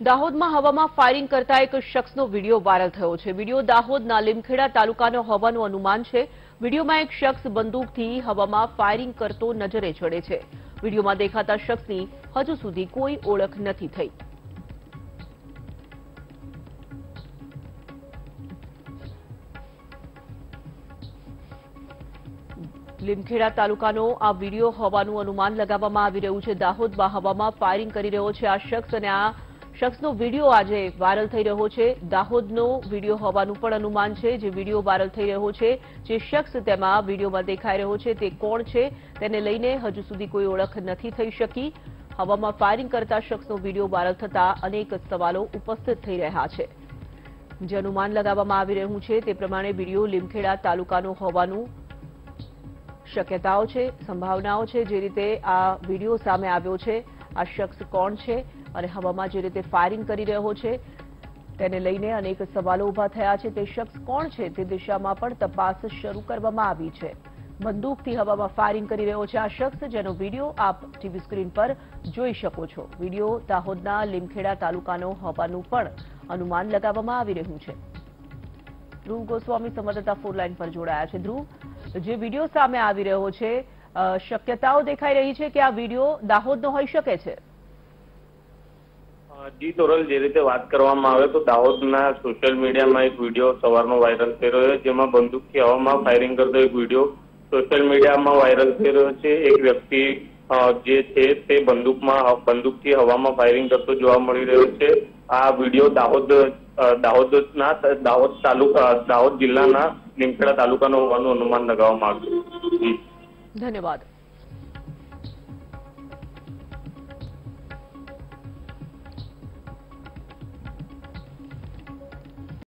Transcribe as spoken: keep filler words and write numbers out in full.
દાહોદમાં હવામાં ફાયરિંગ કરતા એક શખ્સનો વિડીયો વાયરલ થયો છે। વિડીયો દાહોદના લીમખેડા તાલુકાનો હોવાનું અનુમાન છે। વિડીયોમાં એક શખ્સ બંદૂકથી હવામાં ફાયરિંગ કરતો નજરે ચડે છે। વિડીયોમાં દેખાતા શખ્સની હજુ સુધી કોઈ ઓળખ નથી થઈ। લીમખેડા તાલુકાનો આ વિડીયો હોવાનું અનુમાન લગાવવામાં આવી રહ્યું છે। દાહોદમાં હવામાં ફાયરિંગ કરી રહ્યો છે આ શખ્સ અને આ શખ્સનો વિડીયો આજે વાયરલ થઈ રહ્યો છે। દાહોદનો વિડીયો હોવાનું પણ અનુમાન છે। જે વિડીયો વાયરલ થઈ રહ્યો છે, જે શખ્સ તેમાં વિડીયોમાં દેખાઈ રહ્યો છે તે કોણ છે તેને લઈને હજુ સુધી કોઈ ઓળખ નથી થઈ શકી। હવામાં ફાયરિંગ કરતા શખ્સનો વિડીયો વાયરલ થતા અનેક સવાલો ઉપસ્થિત થઈ રહ્યા છે। જે અનુમાન લગાવવામાં આવી રહ્યું છે તે પ્રમાણે વિડીયો લીમખેડા તાલુકાનો હોવાનું શક્યતાઓ છે, સંભાવનાઓ છે। જે રીતે આ વિડીયો સામે આવ્યો છે, આ શખ્સ કોણ છે અને હવામાં જે રીતે ફાયરિંગ કરી રહ્યો છે તેને લઈને અનેક સવાલો ઉભા થયા છે। તે શખ્સ કોણ છે તે દિશામાં પણ તપાસ શરૂ કરવામાં આવી છે। બંદૂકથી હવામાં ફાયરિંગ કરી રહ્યો છે આ શખ્સ, જેનો વિડીયો આપ ટીવી સ્ક્રીન પર જોઈ શકો છો। વિડીયો દાહોદના લીમખેડા તાલુકાનો હોવાનું પણ અનુમાન લગાવવામાં આવી રહ્યું છે। ધ્રુવ ગોસ્વામી સંવાદદાતા ફોર લાઈન પર જોડાયા છે। ધ્રુવ, જે વિડીયો સામે આવી રહ્યો છે, શક્યતાઓ દેખાઈ રહી છે કે આ વિડીયો દાહોદનો હોઈ શકે છે। જી તોરલ, જે રીતે વાત કરવામાં આવે તો દાહોદના સોશિયલ મીડિયામાં એક વિડીયો સવારનો વાયરલ થઈ રહ્યો છે, જેમાં બંદૂકથી હવામાં ફાયરિંગ કરતો એક વિડીયો સોશિયલ મીડિયામાં વાયરલ થઈ રહ્યો છે। એક વ્યક્તિ જે છે તે બંદૂકમાં બંદૂકથી હવામાં ફાયરિંગ કરતો જોવા મળી રહ્યો છે। આ વિડીયો દાહોદ દાહોદના દાહોદ તાલુકા દાહોદ જિલ્લાના લીમખેડા તાલુકાનો હોવાનું અનુમાન લગાવવામાં આવ્યું છે। ધન્યવાદ।